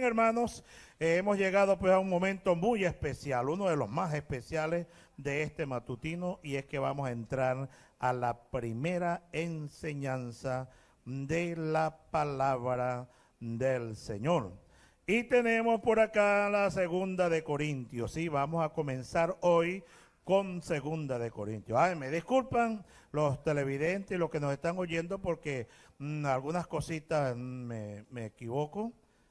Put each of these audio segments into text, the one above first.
hermanos, hemos llegado pues a un momento muy especial, uno de los más especiales de este matutino, y es que vamos a entrar a la primera enseñanza de la palabra del Señor. Y tenemos por acá la segunda de Corintios, sí, vamos a comenzar hoy con segunda de Corintios. Ay, me disculpan los televidentes y los que nos están oyendo porque algunas cositas me equivoco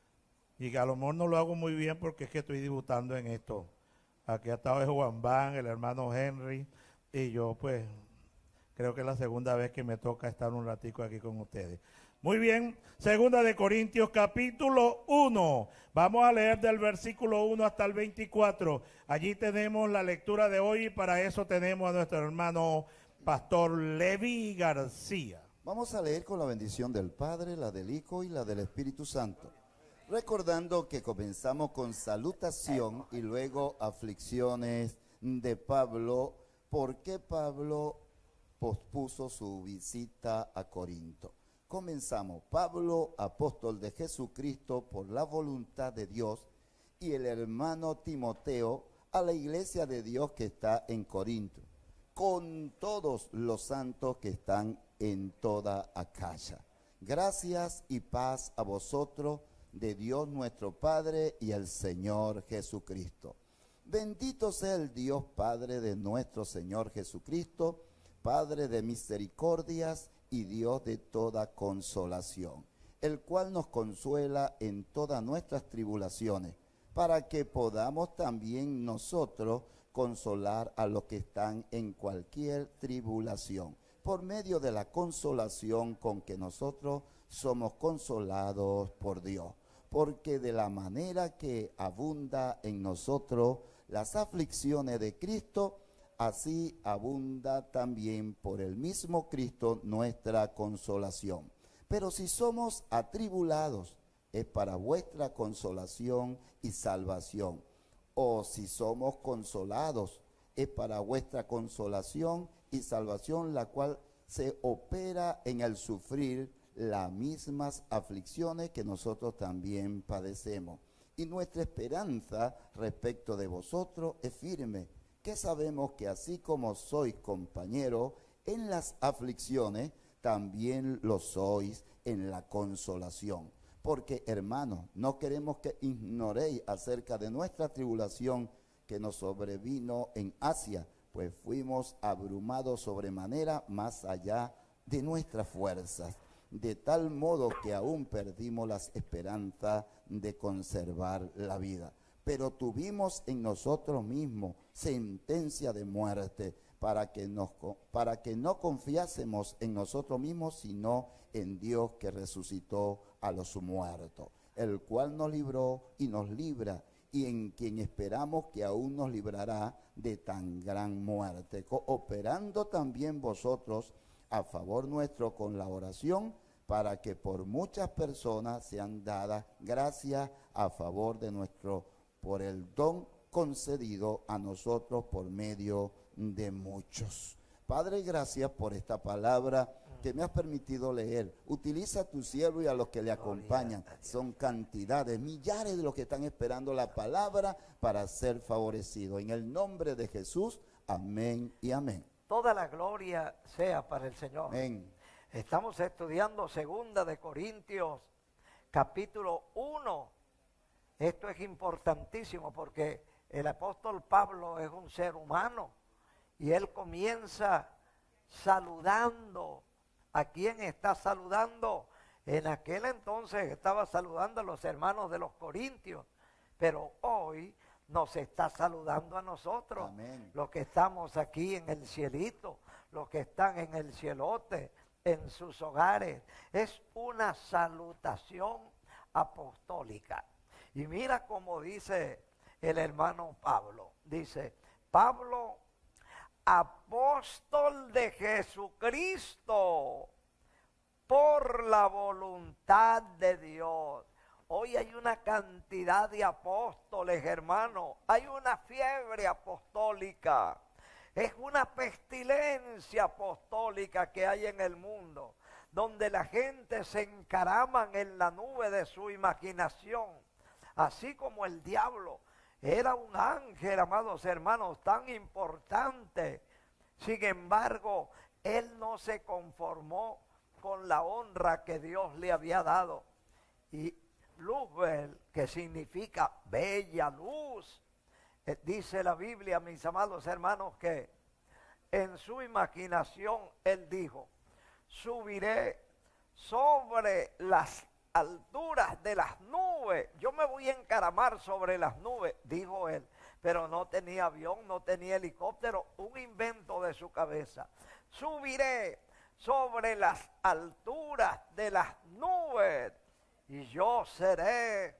y que a lo mejor no lo hago muy bien porque es que estoy debutando en esto. Aquí ha estado Juan Van, el hermano Henry, y yo pues creo que es la segunda vez que me toca estar un ratico aquí con ustedes. Muy bien, segunda de Corintios capítulo 1. Vamos a leer del versículo 1 hasta el 24. Allí tenemos la lectura de hoy y para eso tenemos a nuestro hermano Pastor Levi García. Vamos a leer con la bendición del Padre, la del Hijo y la del Espíritu Santo. Recordando que comenzamos con salutación y luego aflicciones de Pablo. ¿Por qué Pablo pospuso su visita a Corinto? Comenzamos. Pablo, apóstol de Jesucristo por la voluntad de Dios, y el hermano Timoteo a la iglesia de Dios que está en Corinto, con todos los santos que están en toda Acaya. Gracias y paz a vosotros de Dios nuestro Padre y el Señor Jesucristo. Bendito sea el Dios Padre de nuestro Señor Jesucristo, Padre de misericordias y Dios de toda consolación, el cual nos consuela en todas nuestras tribulaciones, para que podamos también nosotros consolar a los que están en cualquier tribulación, por medio de la consolación con que nosotros somos consolados por Dios. Porque de la manera que abunda en nosotros las aflicciones de Cristo, así abunda también por el mismo Cristo nuestra consolación. Pero si somos atribulados, es para vuestra consolación y salvación. O si somos consolados, es para vuestra consolación y salvación, la cual se opera en el sufrir las mismas aflicciones que nosotros también padecemos. Y nuestra esperanza respecto de vosotros es firme, que sabemos que así como sois compañeros en las aflicciones, también lo sois en la consolación. Porque, hermanos, no queremos que ignoréis acerca de nuestra tribulación que nos sobrevino en Asia, pues fuimos abrumados sobremanera más allá de nuestras fuerzas, de tal modo que aún perdimos las esperanzas de conservar la vida. Pero tuvimos en nosotros mismos sentencia de muerte, para que no confiásemos en nosotros mismos, sino en Dios que resucitó a los muertos, el cual nos libró y nos libra, y en quien esperamos que aún nos librará de tan gran muerte, cooperando también vosotros a favor nuestro con la oración, para que por muchas personas sean dadas gracias a favor de por el don concedido a nosotros por medio de muchos. Padre, gracias por esta palabra que me has permitido leer. Utiliza a tu siervo y a los que le acompañan. Son cantidades, millares de los que están esperando la palabra para ser favorecidos. En el nombre de Jesús, amén y amén. Toda la gloria sea para el Señor. Amén. Estamos estudiando segunda de Corintios, capítulo 1. Esto es importantísimo porque el apóstol Pablo es un ser humano y él comienza saludando. ¿A quién está saludando? En aquel entonces estaba saludando a los hermanos de los Corintios, pero hoy nos está saludando a nosotros. Amén. Los que estamos aquí en el cielito, los que están en el cielote, en sus hogares. Es una salutación apostólica. Y mira cómo dice el hermano Pablo. Dice, Pablo, apóstol de Jesucristo, por la voluntad de Dios. Hoy hay una cantidad de apóstoles, hermano. Hay una fiebre apostólica. Es una pestilencia apostólica que hay en el mundo, donde la gente se encaraman en la nube de su imaginación así como el diablo era un ángel, amados hermanos, tan importante. Sin embargo, él no se conformó con la honra que Dios le había dado. Y Luzbel, que significa bella luz, dice la Biblia, mis amados hermanos, que en su imaginación él dijo: subiré sobre las alturas de las nubes, yo me voy a encaramar sobre las nubes, dijo él. Pero no tenía avión, no tenía helicóptero, un invento de su cabeza. Subiré sobre las alturas de las nubes y yo seré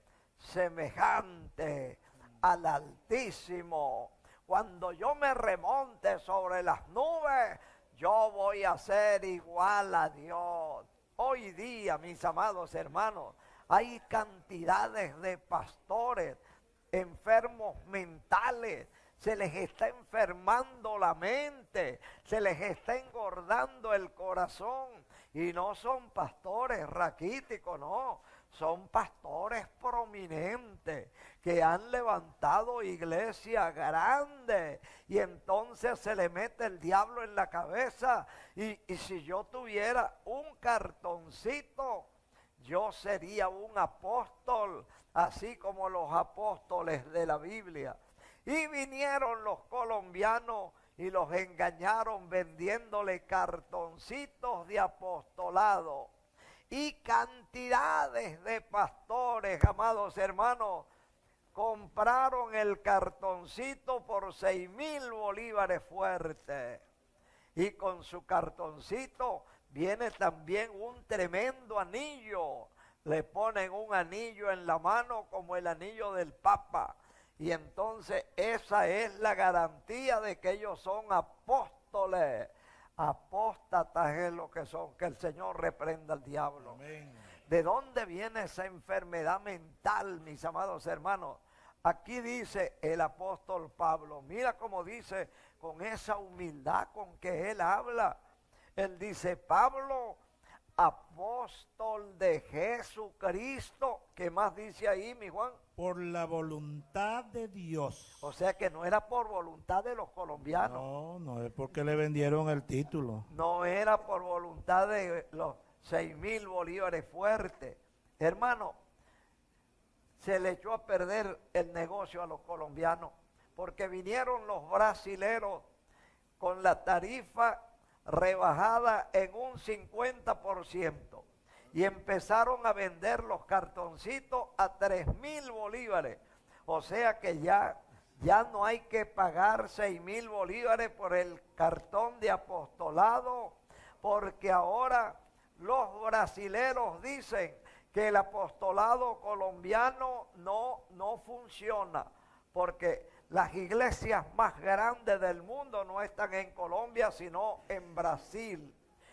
semejante al Altísimo. Cuando yo me remonte sobre las nubes, yo voy a ser igual a Dios. Hoy día, mis amados hermanos, hay cantidades de pastores enfermos mentales. Se les está enfermando la mente, se les está engordando el corazón. Y no son pastores raquíticos, no. Son pastores prominentes que han levantado iglesias grandes. Y entonces se le mete el diablo en la cabeza. Y si yo tuviera un cartoncito, yo sería un apóstol, así como los apóstoles de la Biblia. Y vinieron los colombianos y los engañaron vendiéndole cartoncitos de apostolado. Y cantidades de pastores, amados hermanos, compraron el cartoncito por 6,000 bolívares fuertes. Y con su cartoncito viene también un tremendo anillo. Le ponen un anillo en la mano como el anillo del Papa. Y entonces esa es la garantía de que ellos son apóstoles. Apóstatas es lo que son. Que el Señor reprenda al diablo. Amén. ¿De dónde viene esa enfermedad mental, mis amados hermanos? Aquí dice el apóstol Pablo. Mira cómo dice, con esa humildad con que él habla. Él dice: Pablo, apóstol de Jesucristo. ¿Qué más dice ahí, mi Juan? Por la voluntad de Dios. O sea que no era por voluntad de los colombianos. No, no es porque le vendieron el título. No era por voluntad de los 6,000 bolívares fuertes. Hermano, se le echó a perder el negocio a los colombianos, porque vinieron los brasileros con la tarifa rebajada en un 50%. Y empezaron a vender los cartoncitos a 3,000 bolívares. O sea que ya no hay que pagar 6,000 bolívares por el cartón de apostolado, porque ahora los brasileros dicen que el apostolado colombiano no funciona, porque las iglesias más grandes del mundo no están en Colombia, sino en Brasil.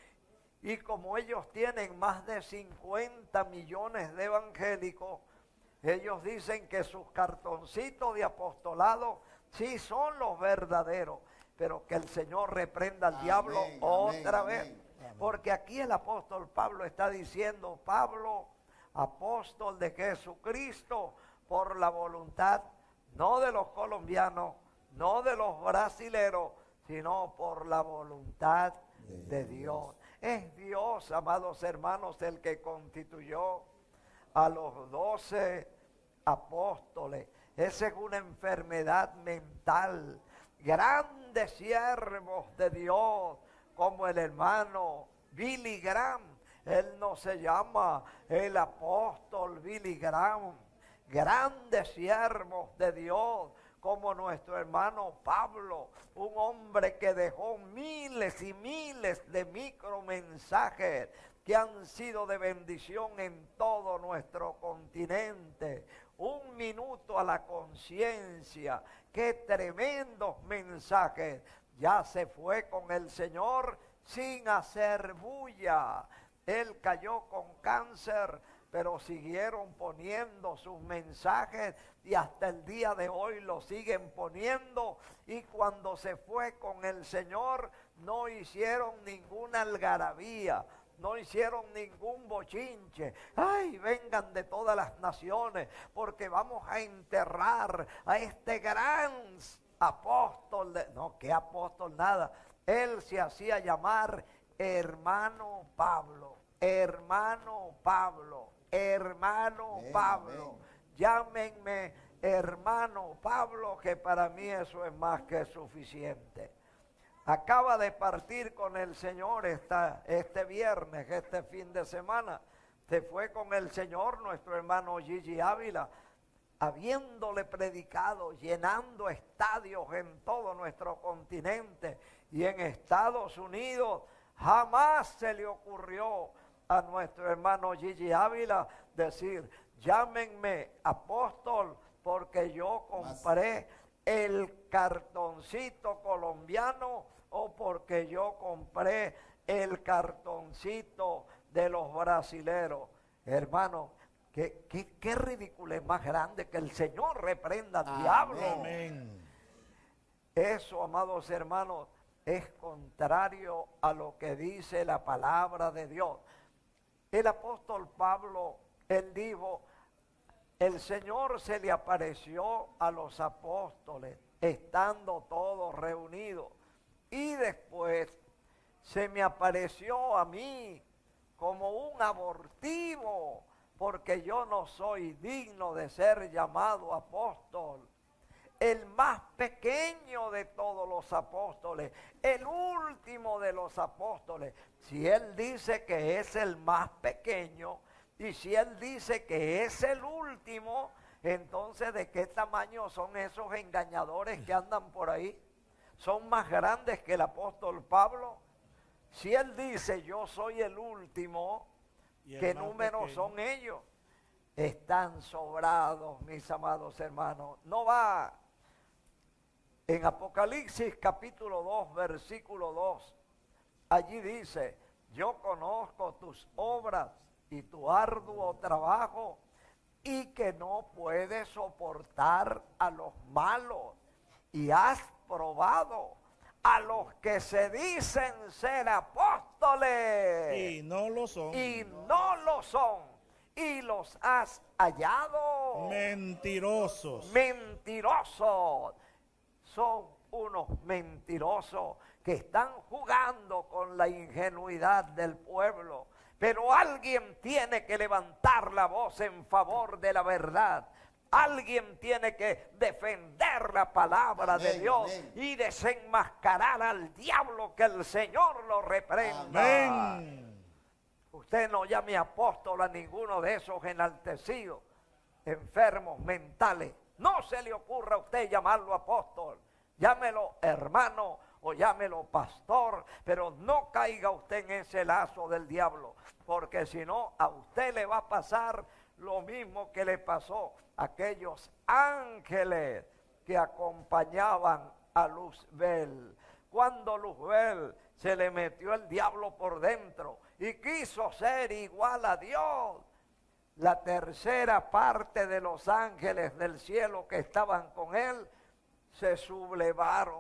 Y como ellos tienen más de 50 millones de evangélicos, ellos dicen que sus cartoncitos de apostolado sí son los verdaderos, pero que el Señor reprenda al diablo otra vez. Amén. Porque aquí el apóstol Pablo está diciendo: Pablo, apóstol de Jesucristo, por la voluntad no de los colombianos, no de los brasileros, sino por la voluntad de Dios. Es Dios, amados hermanos, el que constituyó a los 12 apóstoles. Esa es una enfermedad mental. Grandes siervos de Dios, como el hermano Billy Graham. Él no se llama el apóstol Billy Graham. Grandes siervos de Dios, como nuestro hermano Pablo, un hombre que dejó miles y miles de micromensajes que han sido de bendición en todo nuestro continente. Un minuto a la conciencia, qué tremendos mensajes. Ya se fue con el Señor sin hacer bulla. Él cayó con cáncer, pero siguieron poniendo sus mensajes y hasta el día de hoy lo siguen poniendo. Y cuando se fue con el Señor no hicieron ninguna algarabía, no hicieron ningún bochinche. Ay, vengan de todas las naciones, porque vamos a enterrar a este gran apóstol. No, ¿qué apóstol? Nada. Él se hacía llamar hermano Pablo, hermano Pablo, hermano Pablo. Llámenme hermano Pablo, que para mí eso es más que suficiente. Acaba de partir con el Señor este viernes, este fin de semana. Se fue con el Señor nuestro hermano Gigi Ávila, habiéndole predicado, llenando estadios en todo nuestro continente y en Estados Unidos. Jamás se le ocurrió a nuestro hermano Gigi Ávila decir: llámenme apóstol, porque yo compré el cartoncito colombiano, o porque yo compré el cartoncito de los brasileros. Hermano, qué ridículo es más grande, que el Señor reprenda al diablo. Amén. Eso, amados hermanos, es contrario a lo que dice la palabra de Dios. El apóstol Pablo, él dijo: el Señor se le apareció a los apóstoles estando todos reunidos, y después se me apareció a mí como un abortivo, porque yo no soy digno de ser llamado apóstol. El más pequeño de todos los apóstoles, el último de los apóstoles. Si él dice que es el más pequeño, y si él dice que es el último, entonces ¿de qué tamaño son esos engañadores que andan por ahí? ¿Son más grandes que el apóstol Pablo? Si él dice yo soy el último, ¿qué números son ellos? Están sobrados, mis amados hermanos. No va. En Apocalipsis capítulo 2, versículo 2, allí dice: yo conozco tus obras y tu arduo trabajo, y que no puedes soportar a los malos, y has probado a los que se dicen ser apóstoles Y no lo son. y no lo son, y los has hallado Mentirosos. mentirosos. Son unos mentirosos que están jugando con la ingenuidad del pueblo. Pero alguien tiene que levantar la voz en favor de la verdad. Alguien tiene que defender la palabra de Dios y desenmascarar al diablo, que el Señor lo reprenda. Amén. Usted no llame apóstol a ninguno de esos enaltecidos, enfermos mentales. No se le ocurra a usted llamarlo apóstol. Llámelo hermano o llámelo pastor, pero no caiga usted en ese lazo del diablo, porque si no, a usted le va a pasar lo mismo que le pasó a aquellos ángeles que acompañaban a Luzbel. Cuando Luzbel se le metió el diablo por dentro y quiso ser igual a Dios, la tercera parte de los ángeles del cielo que estaban con él se sublevaron,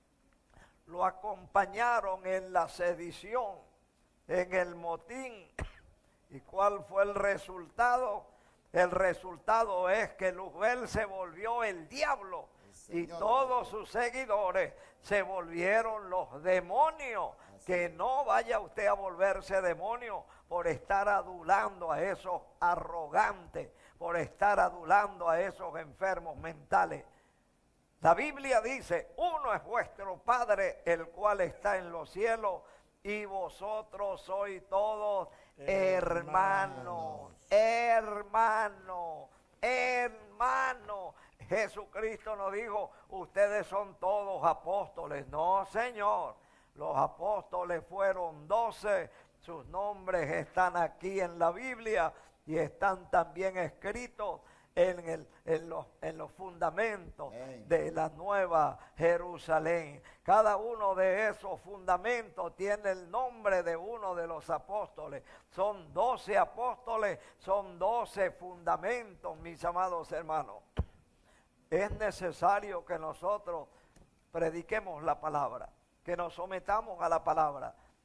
lo acompañaron en la sedición, en el motín. ¿Y cuál fue el resultado? El resultado es que Luzbel se volvió el diablo y todos sus seguidores se volvieron los demonios. Que no vaya usted a volverse demonio por estar adulando a esos arrogantes, por estar adulando a esos enfermos mentales. La Biblia dice: uno es vuestro Padre, el cual está en los cielos, y vosotros sois todos hermanos. Hermanos, hermanos. Jesucristo nos dijo: ustedes son todos apóstoles. No, Señor. Los apóstoles fueron 12, sus nombres están aquí en la Biblia y están también escritos en los fundamentos de la Nueva Jerusalén. Cada uno de esos fundamentos tiene el nombre de uno de los apóstoles. Son 12 apóstoles, son 12 fundamentos, mis amados hermanos. Es necesario que nosotros prediquemos la palabra, que nos sometamos a la palabra.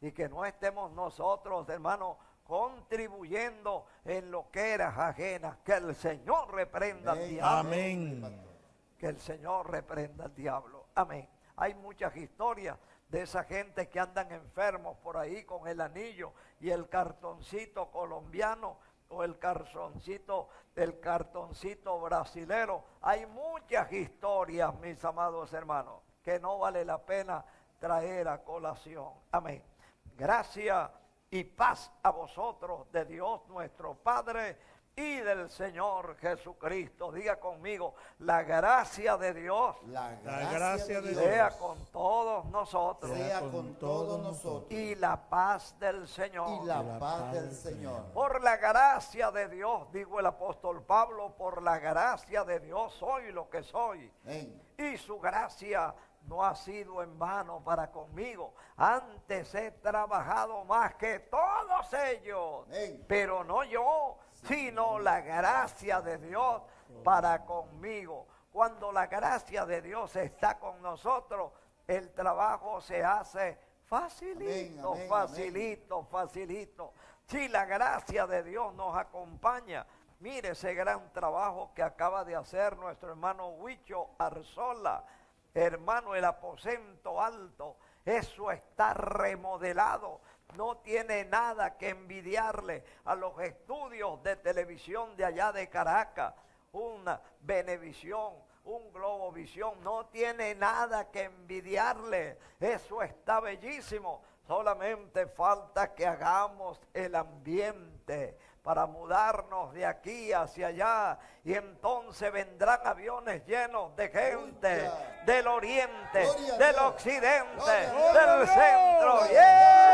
y que no estemos nosotros, hermano, contribuyendo en lo que eras ajenas. Que el Señor reprenda al diablo. Amén. Que el Señor reprenda al diablo. Amén. Hay muchas historias de esa gente que andan enfermos por ahí con el anillo y el cartoncito colombiano o el cartoncito brasilero. Hay muchas historias, mis amados hermanos, que no vale la pena traer a colación. Amén. Gracias y paz a vosotros de Dios nuestro Padre y del Señor Jesucristo. Diga conmigo, la gracia de Dios, La gracia de Dios sea con todos nosotros, sea con todos nosotros. y la paz del Señor. Y la paz del Señor. Por la gracia de Dios, dijo el apóstol Pablo, por la gracia de Dios soy lo que soy. Amén. Y su gracia no ha sido en vano para conmigo. Antes he trabajado más que todos ellos, Amén. pero no yo, sino la gracia de Dios para conmigo. Cuando la gracia de Dios está con nosotros, el trabajo se hace facilito, Amén, amén, facilito, facilito. Si la gracia de Dios nos acompaña, mire ese gran trabajo que acaba de hacer nuestro hermano Huicho Arzola. Hermano, el aposento alto, eso está remodelado. No tiene nada que envidiarle a los estudios de televisión de allá de Caracas. Una Venevisión, un Globovisión, no tiene nada que envidiarle. Eso está bellísimo. Solamente falta que hagamos el ambiente para mudarnos de aquí hacia allá, y entonces vendrán aviones llenos de gente del oriente, Gloria a del Dios. occidente, Gloria a Dios. del centro. Gloria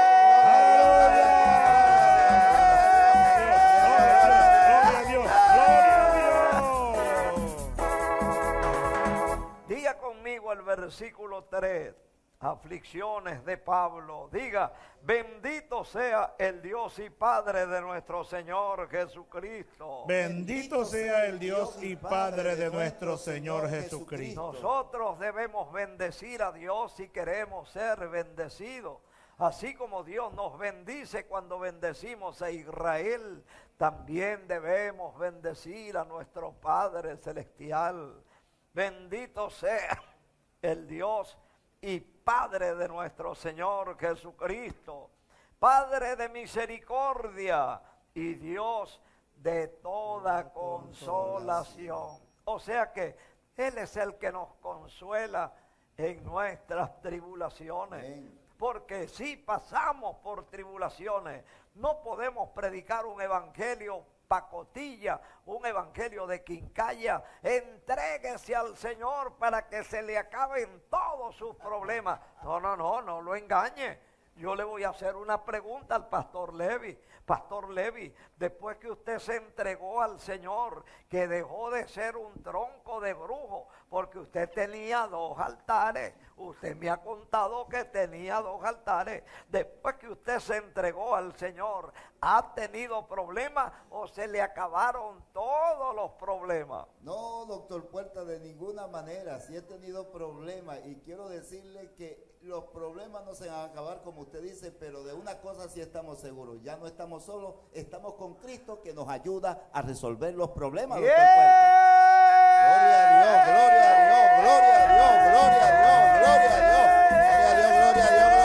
Gloria a Dios, gloria a Dios. Diga conmigo el versículo 3. Aflicciones de Pablo. Diga, bendito sea el Dios y Padre de nuestro Señor Jesucristo. Bendito sea el Dios y Padre de nuestro Señor Jesucristo. Nosotros debemos bendecir a Dios si queremos ser bendecidos. Así como Dios nos bendice cuando bendecimos a Israel, también debemos bendecir a nuestro Padre Celestial. Bendito sea el Dios y Padre de nuestro Señor Jesucristo, Padre de misericordia y Dios de toda consolación. O sea que Él es el que nos consuela en nuestras tribulaciones. Amén. Porque si pasamos por tribulaciones, no podemos predicar un evangelio pacotilla, un evangelio de quincalla. Entréguese al Señor para que se le acaben todos sus problemas. No lo engañe. Yo le voy a hacer una pregunta al pastor Levi. Pastor Levi, después que usted se entregó al Señor, que dejó de ser un tronco de brujo, porque usted tenía 2 altares. Usted me ha contado que tenía 2 altares. Después que usted se entregó al Señor, ¿ha tenido problemas o se le acabaron todos los problemas? No, doctor Puerta, de ninguna manera. Sí he tenido problemas y quiero decirle que los problemas no se van a acabar como usted dice, pero de una cosa sí estamos seguros. Ya no estamos solos, estamos con Cristo que nos ayuda a resolver los problemas, doctor Puerta. Gloria a Dios, gloria a Dios, gloria a Dios, gloria a Dios, gloria a Dios, gloria a Dios, gloria a Dios,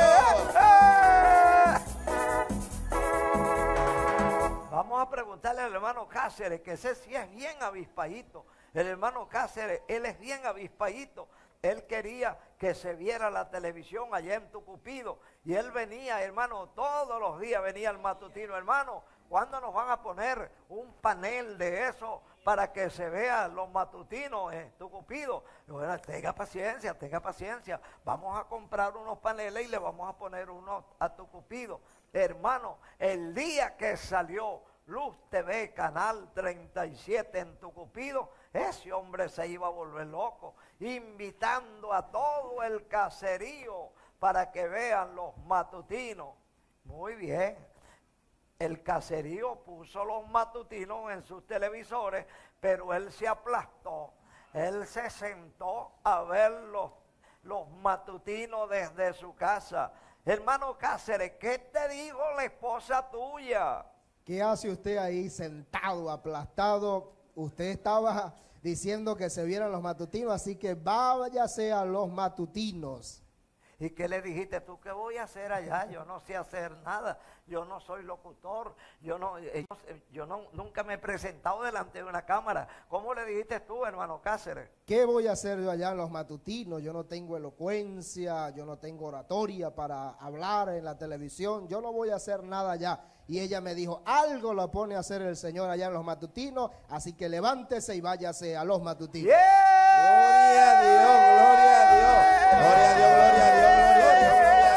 gloria a Dios. Vamos a preguntarle al hermano Cáceres, que ese sí es bien avispadito. El hermano Cáceres, él es bien avispadito. Él quería que se viera la televisión allá en Tucupido. Y él venía, hermano, todos los días venía al matutino. Hermano, ¿cuándo nos van a poner un panel de eso para que se vean los matutinos en Tucupido? Y bueno, tenga paciencia. Vamos a comprar unos paneles y le vamos a poner unos a Tucupido. Hermano, el día que salió Luz TV, Canal 37 en Tucupido, ese hombre se iba a volver loco, invitando a todo el caserío para que vean los matutinos. Muy bien, el caserío puso los matutinos en sus televisores, pero él se aplastó, él se sentó a ver los matutinos desde su casa. Hermano Cáceres, ¿qué te dijo la esposa tuya? ¿Qué hace usted ahí sentado, aplastado? Usted estaba diciendo que se vieran los matutinos, así que váyase a los matutinos. ¿Y qué le dijiste tú? ¿Qué voy a hacer allá? Yo no sé hacer nada. Yo no soy locutor. Nunca me he presentado delante de una cámara. ¿Cómo le dijiste tú, hermano Cáceres? ¿Qué voy a hacer yo allá en los matutinos? Yo no tengo elocuencia, yo no tengo oratoria para hablar en la televisión. Yo no voy a hacer nada allá. Y ella me dijo, algo lo pone a hacer el Señor allá en los matutinos, así que levántese y váyase a los matutinos. ¡Yeah! Gloria a Dios, gloria a Dios. Gloria a Dios, gloria a Dios, gloria a Dios,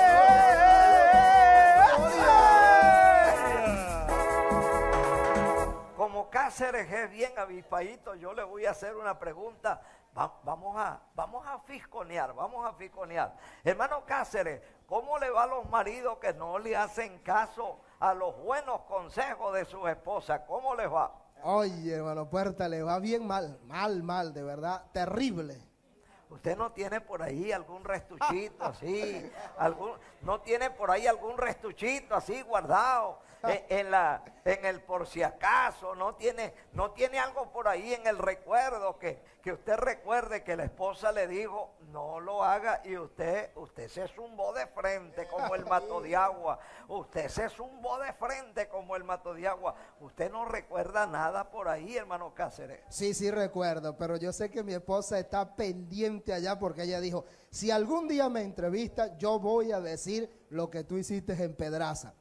gloria a Dios. Como Cáceres es bien avispadito, yo le voy a hacer una pregunta. Vamos a fisconear. Hermano Cáceres, ¿cómo le va a los maridos que no le hacen caso a los buenos consejos de sus esposas? ¿Cómo les va? Oye, hermano Puerta, le va bien mal, de verdad, terrible. ¿Usted no tiene por ahí algún restuchito así? ¿No tiene por ahí algún restuchito así guardado en el por si acaso? ¿No tiene algo por ahí en el recuerdo que usted recuerde que la esposa le dijo no lo haga y usted se zumbó de frente como el mato de agua? Usted se zumbó de frente como el mato de agua. ¿Usted no recuerda nada por ahí, hermano Cáceres? Sí recuerdo, pero yo sé que mi esposa está pendiente allá porque ella dijo, si algún día me entrevista, yo voy a decir lo que tú hiciste en Pedraza.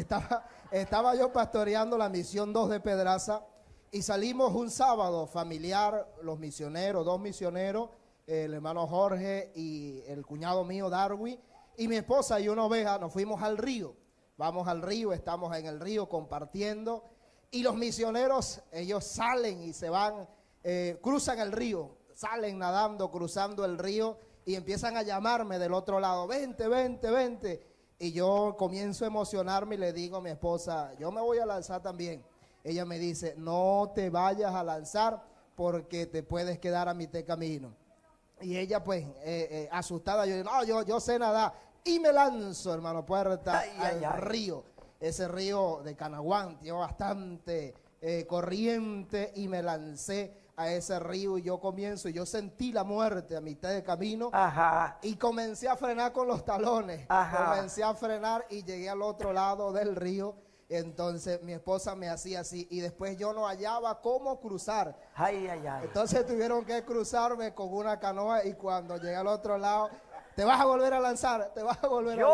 Estaba yo pastoreando la misión 2 de Pedraza y salimos un sábado familiar, los misioneros, 2 misioneros, el hermano Jorge y el cuñado mío Darwin, y mi esposa y una oveja, nos fuimos al río. Vamos al río, estamos en el río compartiendo, y los misioneros, ellos salen y se van, cruzan el río, salen nadando, cruzando el río, y empiezan a llamarme del otro lado, vente. Y yo comienzo a emocionarme y le digo a mi esposa, yo me voy a lanzar también. Ella me dice, no te vayas a lanzar porque te puedes quedar a mitad de camino. Y ella pues asustada, yo digo, no, yo sé nadar. Y me lanzo, hermano Puerta, al río. Ese río de Canaguán tiene bastante corriente y me lancé a ese río y yo sentí la muerte a mitad de camino. Ajá. Y comencé a frenar con los talones. Ajá. Comencé a frenar y llegué al otro lado del río. Entonces mi esposa me hacía así y después yo no hallaba cómo cruzar. Ay. Entonces tuvieron que cruzarme con una canoa y cuando llegué al otro lado, te vas a volver a lanzar, Yo te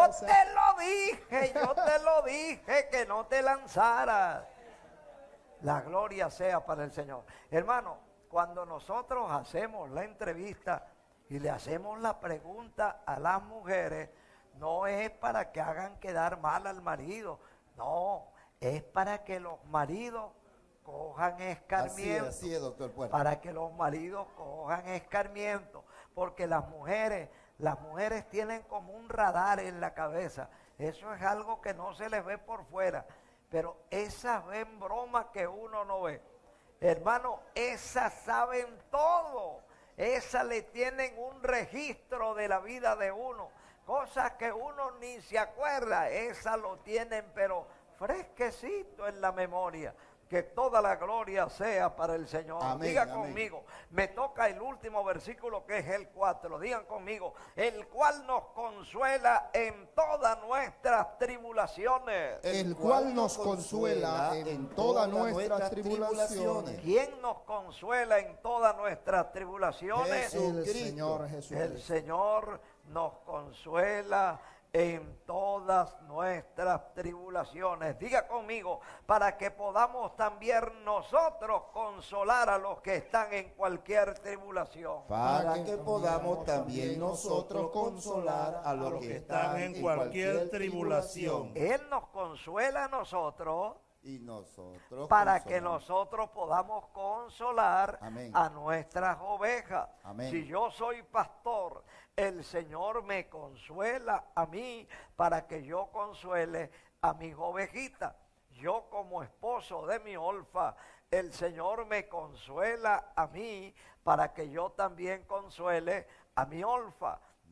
lo dije que no te lanzaras. La gloria sea para el Señor. Hermano, cuando nosotros hacemos la entrevista y le hacemos la pregunta a las mujeres, no es para que hagan quedar mal al marido, no, es para que los maridos cojan escarmiento. Así es, doctor Puerta. Para que los maridos cojan escarmiento, porque las mujeres tienen como un radar en la cabeza. Eso es algo que no se les ve por fuera, pero esas ven bromas que uno no ve. Hermano, esas saben todo. Esas le tienen un registro de la vida de uno. Cosas que uno ni se acuerda. Esas lo tienen pero fresquecito en la memoria. Que toda la gloria sea para el Señor. Amén, Diga amén. conmigo, me toca el último versículo que es el 4. Digan conmigo, el cual nos consuela en todas nuestras tribulaciones. El cual nos consuela en todas nuestras tribulaciones. ¿Quién nos consuela en todas nuestras tribulaciones? El Señor Jesús. El Señor nos consuela en todas nuestras tribulaciones. Diga conmigo, para que podamos también nosotros consolar a los que están en cualquier tribulación. Para que podamos también nosotros consolar a los que están en cualquier tribulación. Él nos consuela a nosotros Y nosotros para que consolamos. nosotros podamos consolar Amén. a nuestras ovejas. Amén. Si yo soy pastor, el Señor me consuela a mí para que yo consuele a mis ovejitas. Yo como esposo de mi Olfa, el Señor me consuela a mí para que yo también consuele a mi Olfa.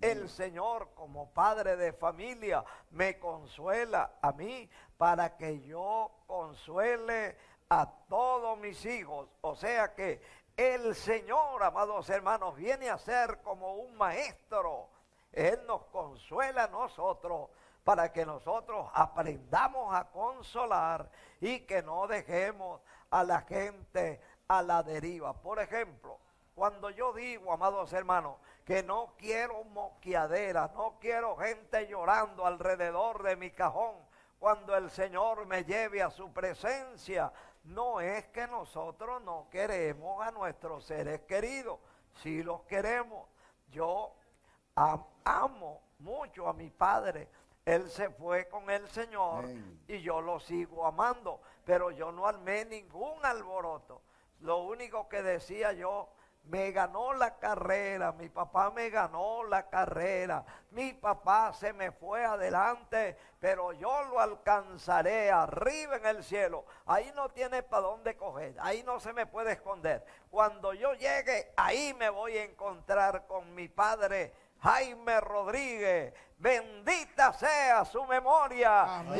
El Señor, como padre de familia, me consuela a mí para que yo consuele a todos mis hijos. O sea que el Señor, amados hermanos, viene a ser como un maestro. Él nos consuela a nosotros para que nosotros aprendamos a consolar y que no dejemos a la gente a la deriva. Por ejemplo, cuando yo digo, amados hermanos, que no quiero moqueadera, no quiero gente llorando alrededor de mi cajón, cuando el Señor me lleve a su presencia, no es que nosotros no queremos a nuestros seres queridos, sí los queremos. Yo amo mucho a mi padre. Él se fue con el Señor. Amén. Y yo lo sigo amando, pero yo no armé ningún alboroto. Lo único que decía yo, me ganó la carrera, mi papá me ganó la carrera, mi papá se me fue adelante, pero yo lo alcanzaré arriba en el cielo. Ahí no tiene para dónde coger, ahí no se me puede esconder. Cuando yo llegue, ahí me voy a encontrar con mi padre Jaime Rodríguez. Bendita sea su memoria. Amén.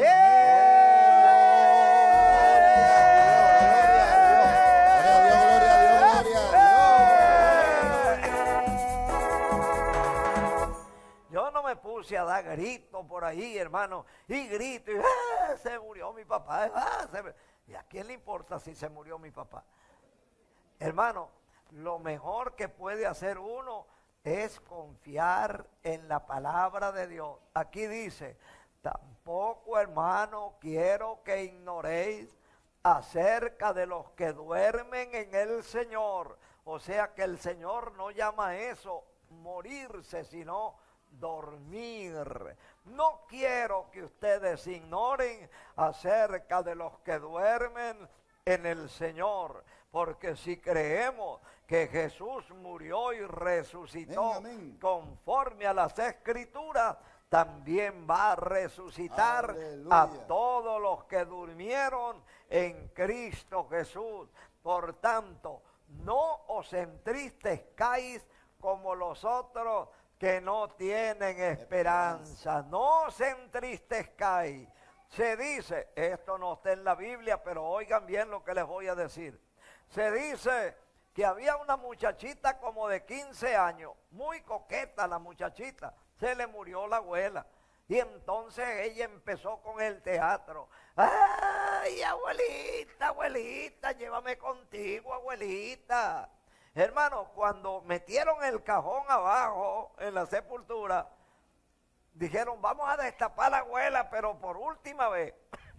Yo no me puse a dar gritos por ahí, hermano, y grito, y se murió mi papá. ¿Y a quién le importa si se murió mi papá? Hermano, lo mejor que puede hacer uno es confiar en la palabra de Dios. Aquí dice, tampoco, hermano, quiero que ignoréis acerca de los que duermen en el Señor. O sea que el Señor no llama eso morirse, sino dormir. No quiero que ustedes ignoren acerca de los que duermen en el Señor, porque si creemos que Jesús murió y resucitó, amén, conforme a las Escrituras, también va a resucitar, aleluya, a todos los que durmieron en Cristo Jesús. Por tanto, no os entristezcáis como los otros que no tienen esperanza. No os entristezcáis. Se dice, esto no está en la Biblia, pero oigan bien lo que les voy a decir. Se dice que había una muchachita como de 15 años, muy coqueta la muchachita, se le murió la abuela. Y entonces ella empezó con el teatro. ¡Ay, abuelita, abuelita, llévame contigo, abuelita! Hermano, cuando metieron el cajón abajo en la sepultura, dijeron, vamos a destapar a la abuela, pero por última vez.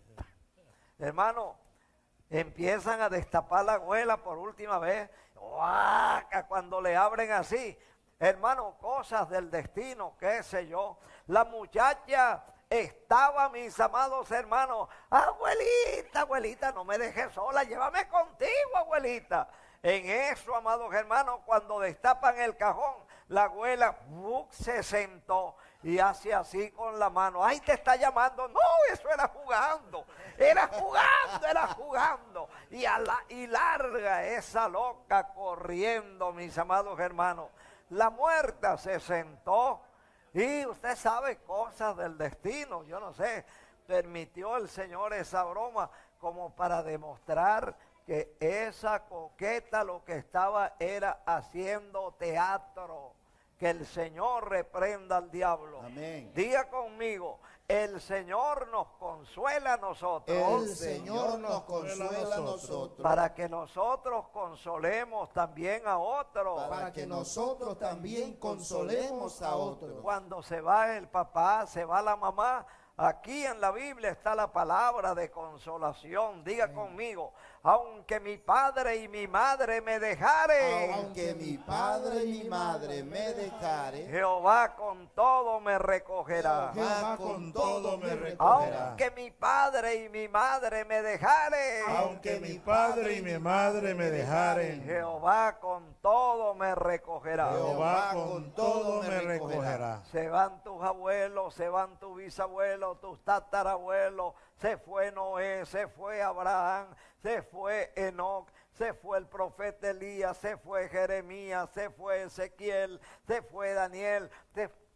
Hermano, empiezan a destapar a la abuela por última vez. ¡Guaca! Cuando le abren así. Hermano, cosas del destino, qué sé yo. La muchacha estaba, mis amados hermanos, abuelita, abuelita, no me dejes sola, llévame contigo, abuelita. En eso, amados hermanos, cuando destapan el cajón, la abuela se sentó y hace así con la mano. ¡Ay, te está llamando! No, eso era jugando. Era jugando, era jugando. Y larga esa loca corriendo, mis amados hermanos. La muerta se sentó y usted sabe cosas del destino. Yo no sé, permitió el Señor esa broma como para demostrar que esa coqueta lo que estaba era haciendo teatro. Que el Señor reprenda al diablo. Amén. Diga conmigo, el Señor nos consuela a nosotros. El Señor nos consuela a nosotros. Para que nosotros consolemos también a otros. Para que nosotros también consolemos a otros. Cuando se va el papá, se va la mamá, aquí en la Biblia está la palabra de consolación. Diga conmigo, aunque mi padre y mi madre me dejaren, aunque mi padre y mi madre me dejaren, Jehová con todo me recogerá. Jehová con todo me recogerá. Aunque mi padre y mi madre me dejaren, aunque mi padre y mi madre me dejaren, Jehová con todo me recogerá. Jehová con todo me recogerá. Se van tus abuelos, se van tus bisabuelos, tus tatarabuelos, se fue Noé, se fue Abraham, se fue Enoc, se fue el profeta Elías, se fue Jeremías, se fue Ezequiel, se fue Daniel, se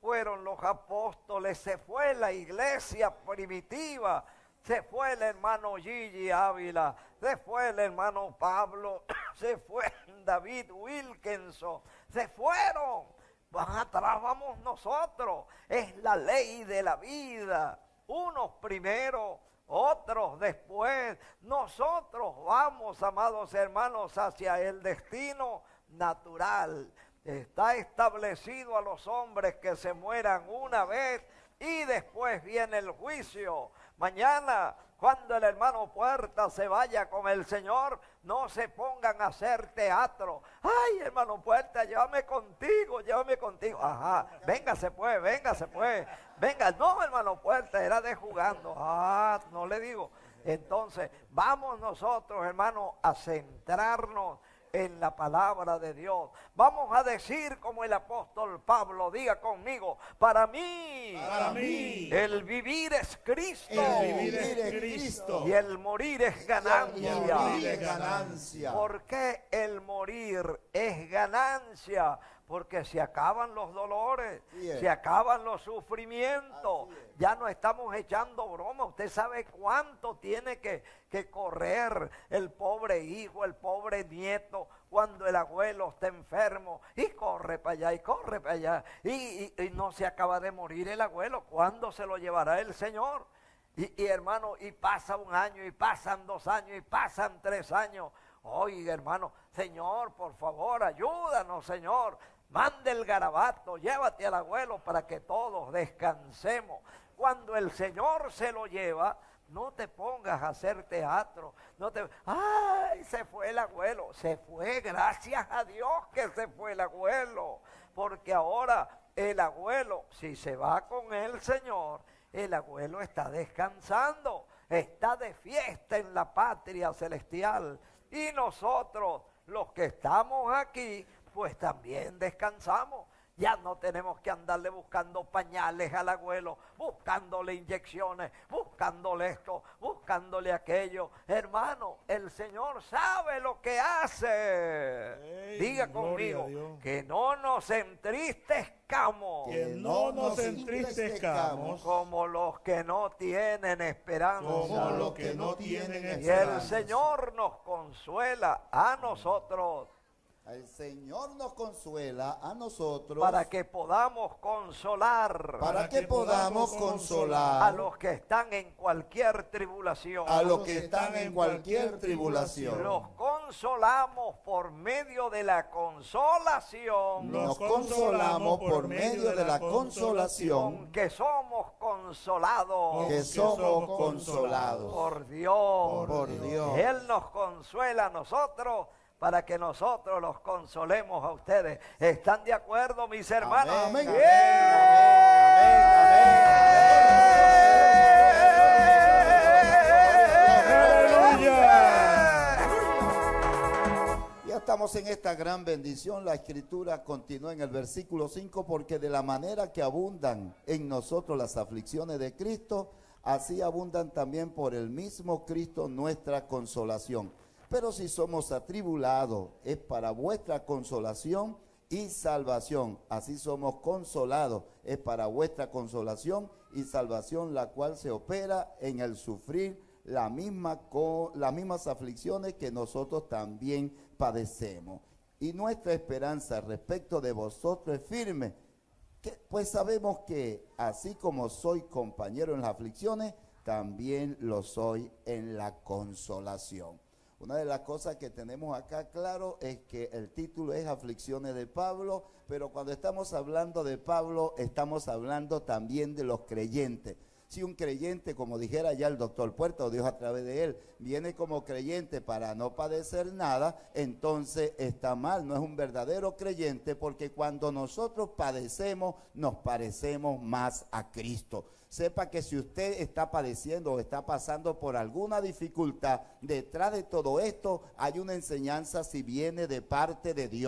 fueron los apóstoles, se fue la iglesia primitiva, se fue el hermano Gigi Ávila, se fue el hermano Pablo, se fue David Wilkinson, se fueron. Atrás vamos nosotros, es la ley de la vida, unos primero, otros después. Nosotros vamos, amados hermanos, hacia el destino natural. Está establecido a los hombres que se mueran una vez y después viene el juicio. Mañana, cuando el hermano Puerta se vaya con el Señor, no se pongan a hacer teatro. Ay, hermano Puerta, llévame contigo, llévame contigo. Ajá, véngase pues, véngase pues. Venga, no, hermano Puerta, era de jugando. Ah, no le digo. Entonces, vamos nosotros, hermano, a centrarnos en la palabra de Dios. Vamos a decir como el apóstol Pablo, diga conmigo, para mí, el vivir es Cristo, y el morir es ganancia. ¿Por qué el morir es ganancia? Porque se acaban los dolores, se acaban los sufrimientos. Ya no estamos echando broma. Usted sabe cuánto tiene que correr el pobre hijo, el pobre nieto, cuando el abuelo está enfermo. Y corre para allá, y corre para allá. Y no se acaba de morir el abuelo. ¿Cuándo se lo llevará el Señor? Y hermano, y pasa un año, y pasan 2 años, y pasan 3 años. Oiga, hermano, Señor, por favor, ayúdanos, Señor. Mande el garabato, llévate al abuelo para que todos descansemos. Cuando el Señor se lo lleva, no te pongas a hacer teatro. ¡Ay, se fue el abuelo! Se fue, gracias a Dios que se fue el abuelo. Porque ahora el abuelo, si se va con el Señor, el abuelo está descansando. Está de fiesta en la patria celestial. Y nosotros, los que estamos aquí, pues también descansamos. Ya no tenemos que andarle buscando pañales al abuelo, buscándole inyecciones, buscándole esto, buscándole aquello. Hermano, el Señor sabe lo que hace. Diga conmigo, que no nos entristezcamos. Que no nos entristezcamos. Como los que no tienen esperanza. Como los que no tienen esperanza. Y el Señor nos consuela a nosotros. El Señor nos consuela a nosotros para que podamos consolar a los que están en cualquier tribulación. Los consolamos por medio de la consolación. Nos consolamos por medio de la consolación. Que somos consolados. Por Dios. Él nos consuela a nosotros, para que nosotros los consolemos a ustedes. ¿Están de acuerdo, mis hermanos? Amén. Amén. Ya estamos en esta gran bendición. La escritura continúa en el versículo 5, porque de la manera que abundan en nosotros las aflicciones de Cristo, así abundan también por el mismo Cristo nuestra consolación. Pero si somos atribulados, es para vuestra consolación y salvación. Así somos consolados, es para vuestra consolación y salvación, la cual se opera en el sufrir las mismas aflicciones que nosotros también padecemos. Y nuestra esperanza respecto de vosotros es firme, pues sabemos que así como soy compañero en las aflicciones, también lo soy en la consolación. Una de las cosas que tenemos acá claro es que el título es Aflicciones de Pablo, pero cuando estamos hablando de Pablo, estamos hablando también de los creyentes. Si un creyente, como dijera ya el doctor Puerta, o Dios a través de él, viene como creyente para no padecer nada, entonces está mal, no es un verdadero creyente, porque cuando nosotros padecemos, nos parecemos más a Cristo. Sepa que si usted está padeciendo o está pasando por alguna dificultad, detrás de todo esto hay una enseñanza si viene de parte de Dios.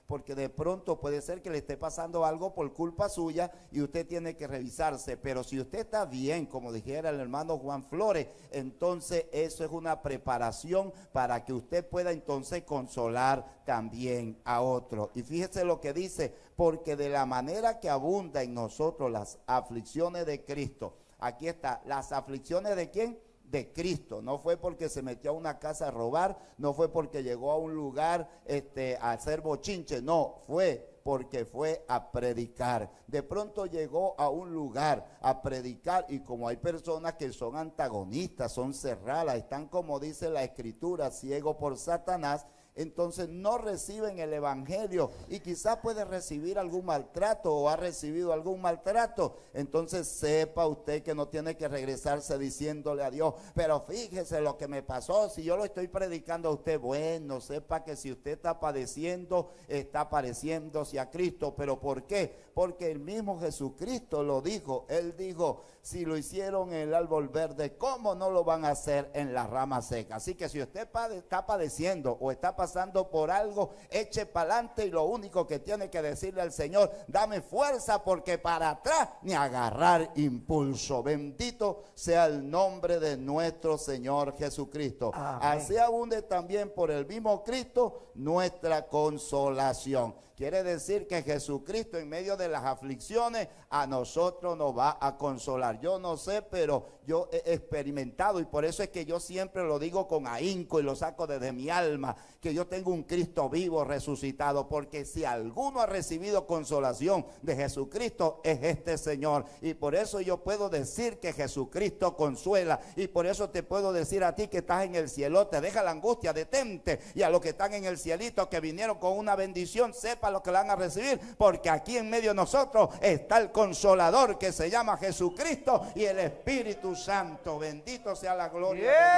porque de pronto puede ser que le esté pasando algo por culpa suya y usted tiene que revisarse. Pero si usted está bien, como dijera el hermano Juan Flores, entonces eso es una preparación para que usted pueda entonces consolar también a otro. Y fíjese lo que dice, porque de la manera que abunda en nosotros las aflicciones de Cristo. Aquí está, las aflicciones ¿de quién? De Cristo. No fue porque se metió a una casa a robar, no fue porque llegó a un lugar a hacer bochinche, no, fue porque fue a predicar. De pronto llegó a un lugar a predicar, y como hay personas que son antagonistas, son cerradas, están, como dice la Escritura, ciegos por Satanás, entonces no reciben el evangelio y quizás puede recibir algún maltrato o ha recibido algún maltrato. Entonces sepa usted que no tiene que regresarse diciéndole a Dios, pero fíjese lo que me pasó, si yo lo estoy predicando a usted. Bueno, sepa que si usted está padeciendo, está pareciéndose a Cristo. ¿Pero por qué? Porque el mismo Jesucristo lo dijo. Él dijo, si lo hicieron en el árbol verde, ¿cómo no lo van a hacer en la rama seca? Así que si usted está padeciendo o está pasando por algo, eche para adelante, y lo único que tiene que decirle al Señor, dame fuerza, porque para atrás ni agarrar impulso. Bendito sea el nombre de nuestro Señor Jesucristo. Amén. Así abunde también por el mismo Cristo nuestra consolación. Quiere decir que Jesucristo en medio de las aflicciones a nosotros nos va a consolar. Yo no sé, pero yo he experimentado, y por eso es que yo siempre lo digo con ahínco y lo saco desde mi alma, que yo tengo un Cristo vivo resucitado, porque si alguno ha recibido consolación de Jesucristo es este Señor. Y por eso yo puedo decir que Jesucristo consuela, y por eso te puedo decir a ti que estás en el cielo, te deja la angustia, detente, y a los que están en el cielito que vinieron con una bendición, sepa lo que van a recibir, porque aquí en medio de nosotros está el Consolador que se llama Jesucristo y el Espíritu Santo. Bendito sea la gloria de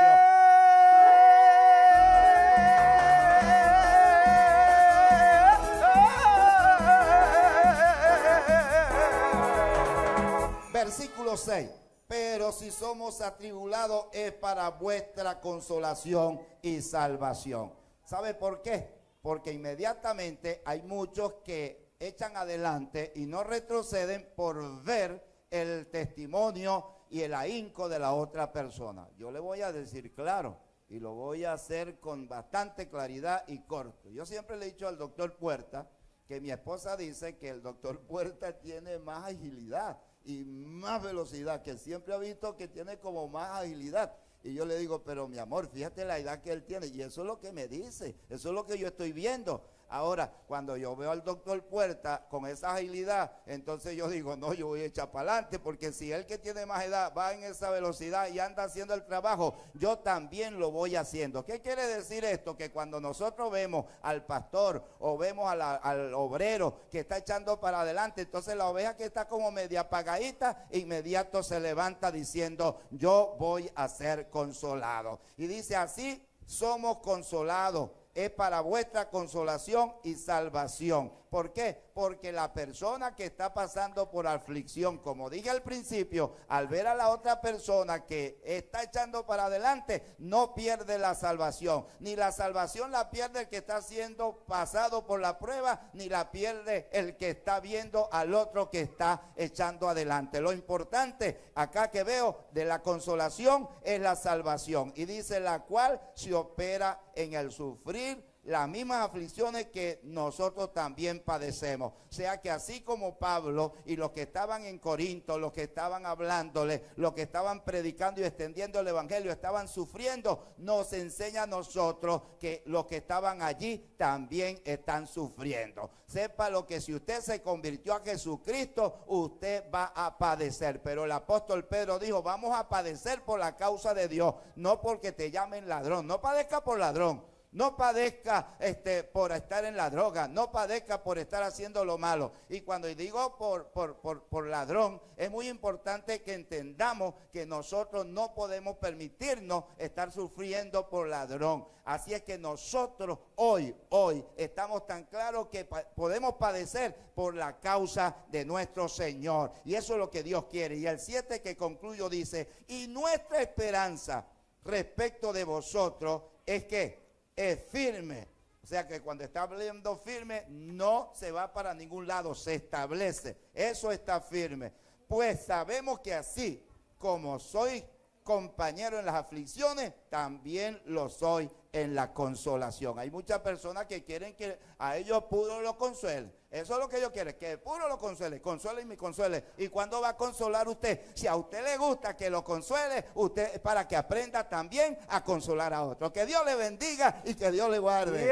Dios. Versículo 6. Pero si somos atribulados es para vuestra consolación y salvación. ¿Sabe por qué? Porque inmediatamente hay muchos que echan adelante y no retroceden por ver el testimonio y el ahínco de la otra persona. Yo le voy a decir claro, y lo voy a hacer con bastante claridad y corto. Yo siempre le he dicho al doctor Puerta que mi esposa dice que el doctor Puerta tiene más agilidad y más velocidad, que siempre ha visto que tiene como más agilidad. Y yo le digo, pero mi amor, fíjate la edad que él tiene. Y eso es lo que me dice, eso es lo que yo estoy viendo. Ahora, cuando yo veo al doctor Puerta con esa agilidad, entonces yo digo, no, yo voy a echar para adelante, porque si él que tiene más edad va en esa velocidad y anda haciendo el trabajo, yo también lo voy haciendo. ¿Qué quiere decir esto? Que cuando nosotros vemos al pastor o vemos al obrero que está echando para adelante, entonces la oveja que está como media apagadita, inmediato se levanta diciendo, yo voy a ser consolado. Y dice, así somos consolados. Es para vuestra consolación y salvación. ¿Por qué? Porque la persona que está pasando por aflicción, como dije al principio, al ver a la otra persona que está echando para adelante, no pierde la salvación. Ni la salvación la pierde el que está siendo pasado por la prueba, ni la pierde el que está viendo al otro que está echando adelante. Lo importante acá que veo de la consolación es la salvación. Y dice, la cual se opera en el sufrir las mismas aflicciones que nosotros también padecemos. O sea que así como Pablo y los que estaban en Corinto, los que estaban hablándole, los que estaban predicando y extendiendo el evangelio, estaban sufriendo, nos enseña a nosotros que los que estaban allí también están sufriendo. Sepa lo que si usted se convirtió a Jesucristo, usted va a padecer. Pero el apóstol Pedro dijo, vamos a padecer por la causa de Dios, no porque te llamen ladrón. No padezca por ladrón. No padezca por estar en la droga, no padezca por estar haciendo lo malo. Y cuando digo por ladrón, es muy importante que entendamos que nosotros no podemos permitirnos estar sufriendo por ladrón. Así es que nosotros hoy estamos tan claros que podemos padecer por la causa de nuestro Señor. Y eso es lo que Dios quiere. Y el 7 que concluyo dice, y nuestra esperanza respecto de vosotros es que es firme O sea que cuando está hablando firme, no se va para ningún lado, se establece. Eso está firme. Pues sabemos que así como soy compañero en las aflicciones, también lo soy en la consolación. Hay muchas personas que quieren que a ellos puro lo consuele. Eso es lo que ellos quieren, que puro lo consuele, consuele y me consuele. ¿Y cuándo va a consolar usted? Si a usted le gusta que lo consuele, usted para que aprenda también a consolar a otros. Que Dios le bendiga y que Dios le guarde.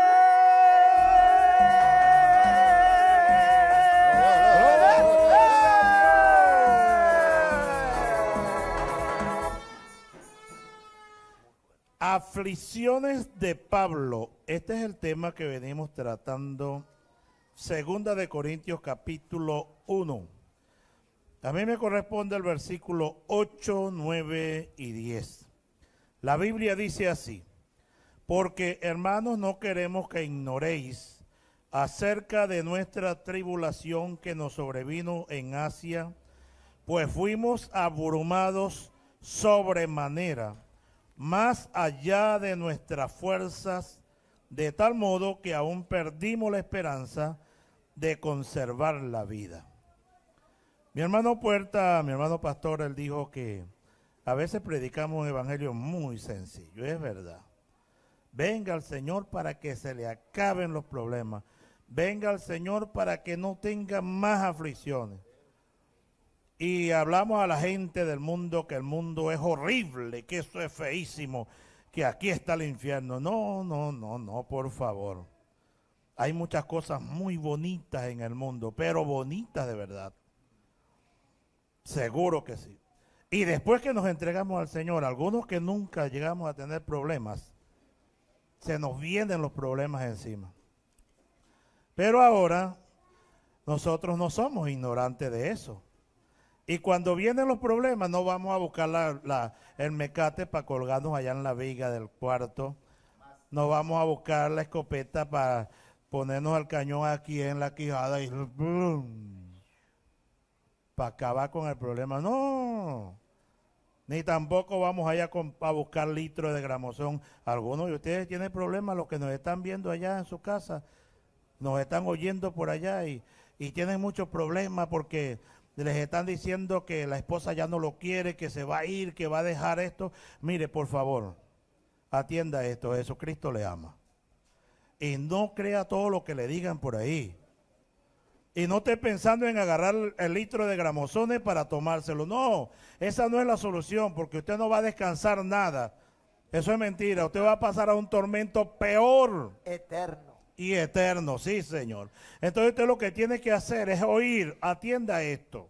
Aflicciones de Pablo. Este es el tema que venimos tratando. Segunda de Corintios capítulo 1. A mí me corresponde el versículo 8, 9 y 10. La Biblia dice así: porque, hermanos, no queremos que ignoréis acerca de nuestra tribulación que nos sobrevino en Asia, pues fuimos abrumados sobremanera, más allá de nuestras fuerzas, de tal modo que aún perdimos la esperanza de conservar la vida. Mi hermano Puerta, mi hermano pastor, él dijo que a veces predicamos un evangelio muy sencillo, es verdad. Venga al Señor para que se le acaben los problemas. Venga al Señor para que no tenga más aflicciones. Y hablamos a la gente del mundo que el mundo es horrible, que eso es feísimo, que aquí está el infierno. No, por favor. Hay muchas cosas muy bonitas en el mundo, pero bonitas de verdad. Seguro que sí. Y después que nos entregamos al Señor, algunos que nunca llegamos a tener problemas, se nos vienen los problemas encima. Pero ahora, nosotros no somos ignorantes de eso. Y cuando vienen los problemas, no vamos a buscar el mecate para colgarnos allá en la viga del cuarto. No vamos a buscar la escopeta para ponernos el cañón aquí en la quijada y ¡boom!, para acabar con el problema. No. Ni tampoco vamos allá a buscar litros de gramozón. Algunos de ustedes tienen problemas, los que nos están viendo allá en su casa, nos están oyendo por allá y tienen muchos problemas porque les están diciendo que la esposa ya no lo quiere, que se va a ir, que va a dejar esto. Mire, por favor, atienda esto. Jesucristo le ama. Y no crea todo lo que le digan por ahí. Y no esté pensando en agarrar el litro de gramozones para tomárselo. No, esa no es la solución, porque usted no va a descansar nada. Eso es mentira. Usted va a pasar a un tormento peor. Eterno. Y eterno, sí, Señor. Entonces usted lo que tiene que hacer es oír, atienda esto.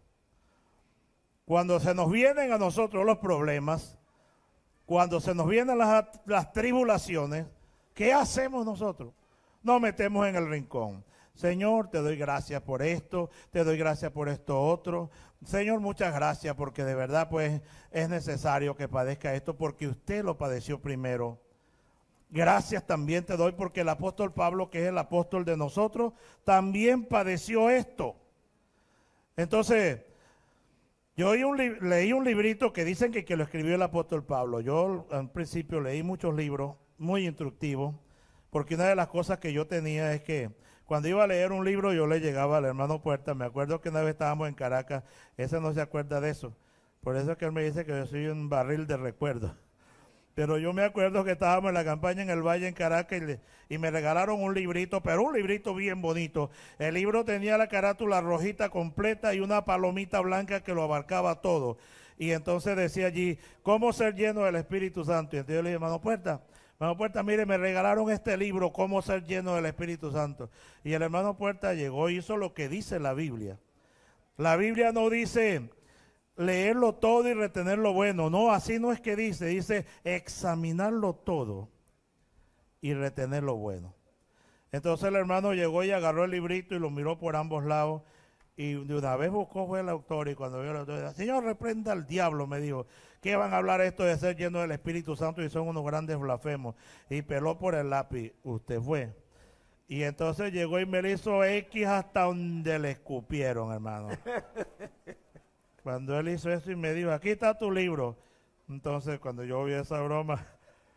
Cuando se nos vienen a nosotros los problemas, cuando se nos vienen las tribulaciones, ¿qué hacemos nosotros? Nos metemos en el rincón. Señor, te doy gracias por esto, te doy gracias por esto otro. Señor, muchas gracias porque de verdad pues es necesario que padezca esto porque usted lo padeció primero. Gracias también te doy porque el apóstol Pablo, que es el apóstol de nosotros, también padeció esto. Entonces, yo leí un librito que dicen que lo escribió el apóstol Pablo. Yo al principio leí muchos libros muy instructivos, porque una de las cosas que yo tenía es que cuando iba a leer un libro yo le llegaba al hermano Puerta. Me acuerdo que una vez estábamos en Caracas, ese no se acuerda de eso. Por eso es que él me dice que yo soy un barril de recuerdos. Pero yo me acuerdo que estábamos en la campaña en el Valle, en Caracas, y me regalaron un librito, pero un librito bien bonito. El libro tenía la carátula rojita completa y una palomita blanca que lo abarcaba todo. Y entonces decía allí, ¿cómo ser lleno del Espíritu Santo? Y entonces yo le dije, hermano Puerta, mire, me regalaron este libro, ¿cómo ser lleno del Espíritu Santo? Y el hermano Puerta llegó y hizo lo que dice la Biblia. La Biblia no dice leerlo todo y retener lo bueno. No, así no es que dice examinarlo todo y retener lo bueno. Entonces el hermano llegó y agarró el librito y lo miró por ambos lados y de una vez buscó fue el autor y cuando vio el autor, Señor, reprenda al diablo, me dijo, ¿qué van a hablar esto de ser lleno del Espíritu Santo y son unos grandes blasfemos? Y peló por el lápiz, usted fue. Y entonces llegó y me le hizo X hasta donde le escupieron, hermano. Cuando él hizo eso y me dijo, aquí está tu libro. Entonces, cuando yo vi esa broma,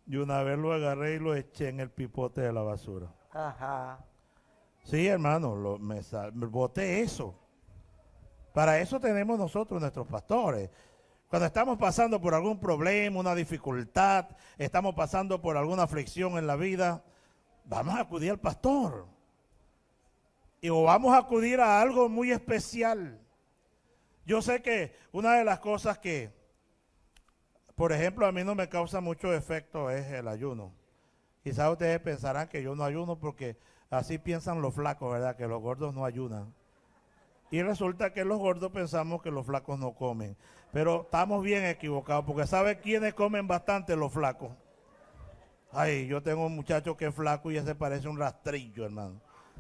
Y una vez lo agarré y lo eché en el pipote de la basura. Ajá. Sí, hermano, me boté eso. Para eso tenemos nosotros, nuestros pastores. Cuando estamos pasando por algún problema, una dificultad, estamos pasando por alguna aflicción en la vida, vamos a acudir al pastor. O vamos a acudir a algo muy especial. Yo sé que una de las cosas que, por ejemplo, a mí no me causa mucho efecto es el ayuno. Quizás ustedes pensarán que yo no ayuno porque así piensan los flacos, ¿verdad? Que los gordos no ayunan. Y resulta que los gordos pensamos que los flacos no comen. Pero estamos bien equivocados, porque ¿sabe quiénes comen bastante? Los flacos. Ay, yo tengo un muchacho que es flaco y ese parece un rastrillo, hermano.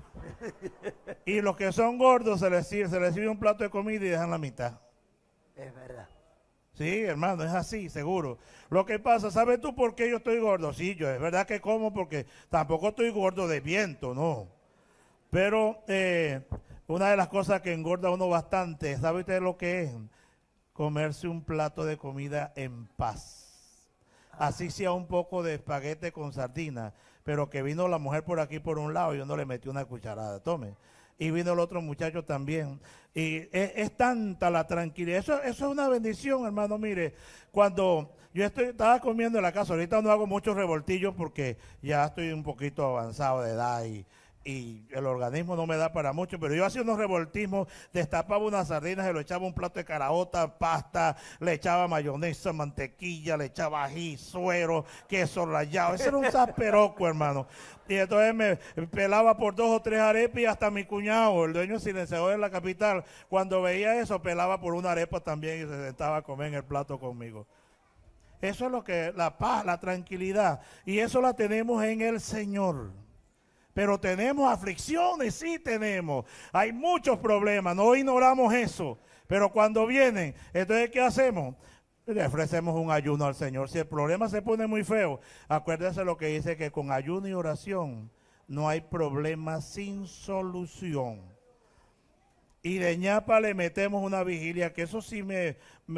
Y los que son gordos se les sirve un plato de comida y dejan la mitad. Es verdad. Sí, hermano, es así, seguro. Lo que pasa, ¿sabes tú por qué yo estoy gordo? Sí, yo es verdad que como porque tampoco estoy gordo de viento, no. Pero una de las cosas que engorda a uno bastante, ¿sabe usted lo que es? Comerse un plato de comida en paz. Así sea un poco de espaguete con sardina, pero que vino la mujer por aquí por un lado y uno le metió una cucharada, tome. Y vino el otro muchacho también. Y es tanta la tranquilidad. Eso es una bendición, hermano. Mire, cuando yo estaba comiendo en la casa, ahorita no hago muchos revoltillos porque ya estoy un poquito avanzado de edad y el organismo no me da para mucho, pero yo hacía unos revoltismos, destapaba unas sardinas, se lo echaba un plato de caraota, pasta, le echaba mayonesa, mantequilla, le echaba ají, suero, queso rallado. Ese era un zasperoco, hermano. Y entonces me pelaba por 2 o 3 arepas y hasta mi cuñado, el dueño silenciador de la capital, cuando veía eso, pelaba por una arepa también y se sentaba a comer en el plato conmigo. Eso es lo que, la paz, la tranquilidad, y eso la tenemos en el Señor. Pero tenemos aflicciones, sí tenemos. Hay muchos problemas, no ignoramos eso. Pero cuando vienen, entonces ¿qué hacemos? Le ofrecemos un ayuno al Señor. Si el problema se pone muy feo, acuérdese lo que dice, que con ayuno y oración no hay problema sin solución. Y de ñapa le metemos una vigilia, que eso sí me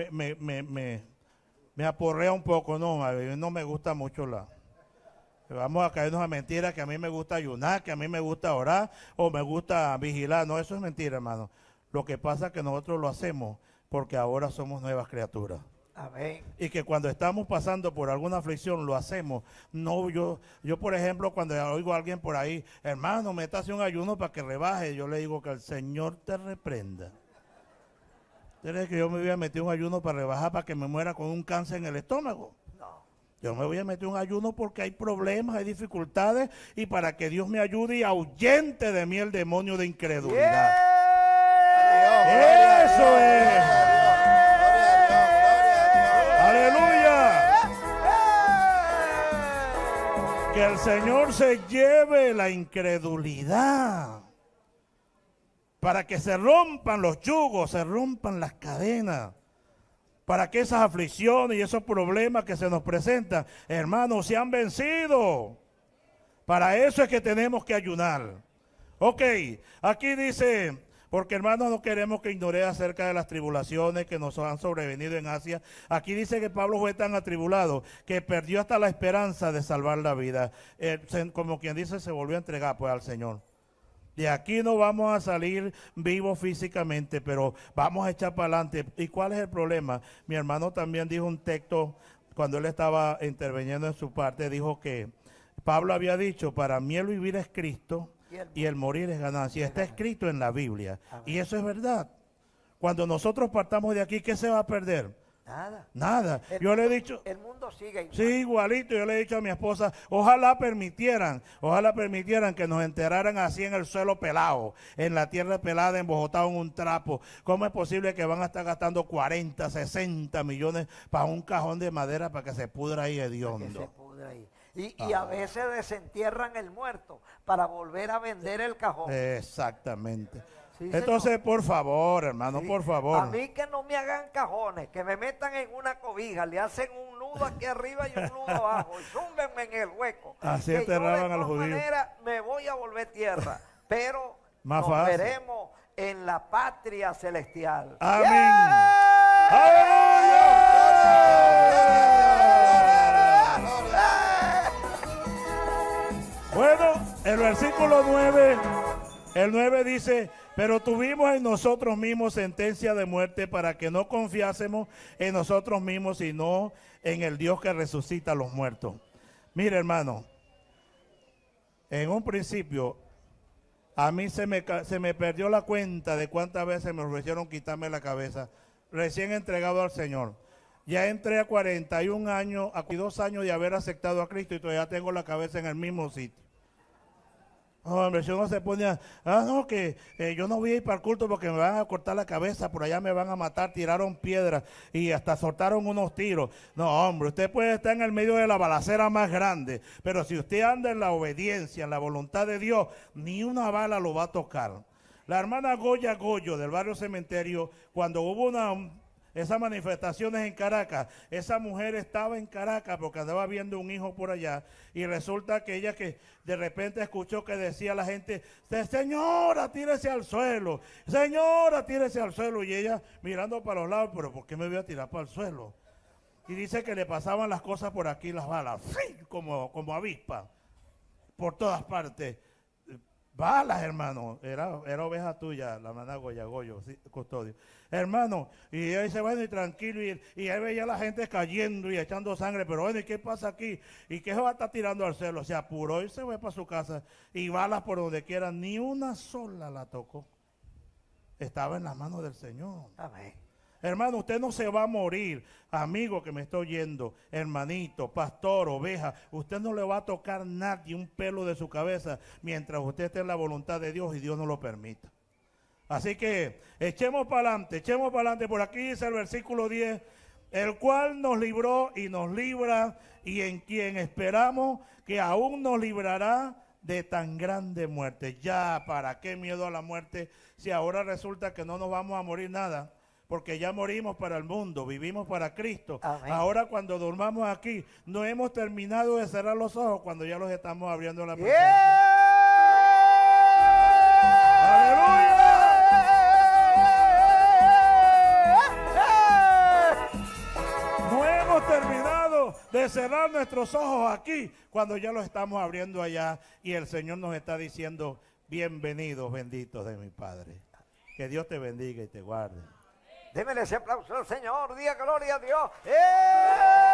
aporrea un poco. No, a mí no me gusta mucho vamos a caernos a mentiras, que a mí me gusta ayunar, que a mí me gusta orar o me gusta vigilar. No, eso es mentira, hermano. Lo que pasa es que nosotros lo hacemos porque ahora somos nuevas criaturas. Amén. Y que cuando estamos pasando por alguna aflicción lo hacemos. No, yo por ejemplo, cuando oigo a alguien por ahí, hermano, métase un ayuno para que rebaje, yo le digo que el Señor te reprenda. ¿Usted cree que yo me voy a meter un ayuno para rebajar, para que me muera con un cáncer en el estómago? Yo me voy a meter un ayuno porque hay problemas, hay dificultades, y para que Dios me ayude y ahuyente de mí el demonio de incredulidad. Yeah. Eso es. Aleluya. Que el Señor se lleve la incredulidad. Para que se rompan los yugos, se rompan las cadenas. Para que esas aflicciones y esos problemas que se nos presentan, hermanos, sean vencidos. Para eso es que tenemos que ayunar. Ok, aquí dice, porque hermanos no queremos que ignore acerca de las tribulaciones que nos han sobrevenido en Asia. Aquí dice que Pablo fue tan atribulado que perdió hasta la esperanza de salvar la vida. Como quien dice, se volvió a entregar pues al Señor. De aquí no vamos a salir vivos físicamente, pero vamos a echar para adelante. ¿Y cuál es el problema? Mi hermano también dijo un texto, cuando él estaba interviniendo en su parte, dijo que Pablo había dicho, para mí el vivir es Cristo y el morir es ganancia. Está escrito en la Biblia. Y eso es verdad. Cuando nosotros partamos de aquí, ¿qué se va a perder? Nada. Yo le he dicho, el mundo sigue igual. Sí, igualito. Yo le he dicho a mi esposa, ojalá permitieran que nos enterraran así en el suelo pelado, en la tierra pelada, embojotado en un trapo. ¿Cómo es posible que van a estar gastando 40, 60 millones para un cajón de madera para que se pudra ahí hediondo? Y a veces desentierran el muerto para volver a vender el cajón. Exactamente. Sí, entonces, por favor, hermano, sí. por favor. A mí que no me hagan cajones, que me metan en una cobija, le hacen un nudo aquí arriba y un nudo abajo, y zúmbenme en el hueco. Así enterraban a los judíos. De todas maneras me voy a volver tierra, pero nos veremos en la patria celestial. Amén. ¡Yeah! ¡Aleluya! El versículo 9, el 9 dice, pero tuvimos en nosotros mismos sentencia de muerte para que no confiásemos en nosotros mismos, sino en el Dios que resucita a los muertos. Mire, hermano, en un principio a mí se me perdió la cuenta de cuántas veces me ofrecieron quitarme la cabeza, recién entregado al Señor. Ya entré a 41 años, a 2 años de haber aceptado a Cristo y todavía tengo la cabeza en el mismo sitio. Hombre, si uno se pone no, que yo no voy a ir para el culto porque me van a cortar la cabeza, por allá me van a matar, tiraron piedras y hasta soltaron unos tiros. No, hombre, usted puede estar en el medio de la balacera más grande, pero si usted anda en la obediencia, en la voluntad de Dios, ni una bala lo va a tocar. La hermana Goya Goyo del barrio Cementerio, cuando hubo esas manifestaciones en Caracas, esa mujer estaba en Caracas porque andaba viendo un hijo por allá y resulta que ella que de repente escuchó que decía la gente, señora, tírese al suelo, señora, tírese al suelo, y ella mirando para los lados, pero ¿por qué me voy a tirar para el suelo? Y dice que le pasaban las cosas por aquí, las balas, como avispa, por todas partes. Balas, hermano, era oveja tuya, la hermana Goya Goyo, sí, custodio. Hermano, y ella dice, bueno, y tranquilo, y él veía a la gente cayendo y echando sangre, pero bueno, ¿y qué pasa aquí? ¿Y qué se va a estar tirando al cielo? Se apuró y se fue para su casa, y balas por donde quiera, ni una sola la tocó. Estaba en las manos del Señor. Amén. Hermano, usted no se va a morir, amigo que me está oyendo, hermanito, pastor, oveja, usted no le va a tocar nadie un pelo de su cabeza mientras usted esté en la voluntad de Dios y Dios no lo permita. Así que echemos para adelante, por aquí dice el versículo 10, el cual nos libró y nos libra y en quien esperamos que aún nos librará de tan grande muerte. Ya, ¿para qué miedo a la muerte si ahora resulta que no nos vamos a morir nada? Porque ya morimos para el mundo, vivimos para Cristo. Amén. Ahora cuando durmamos aquí, no hemos terminado de cerrar los ojos cuando ya los estamos abriendo en la presencia. ¡Aleluya! No hemos terminado de cerrar nuestros ojos aquí cuando ya los estamos abriendo allá y el Señor nos está diciendo, bienvenidos, benditos de mi Padre. Que Dios te bendiga y te guarde. Démele ese aplauso al Señor, diga gloria a Dios.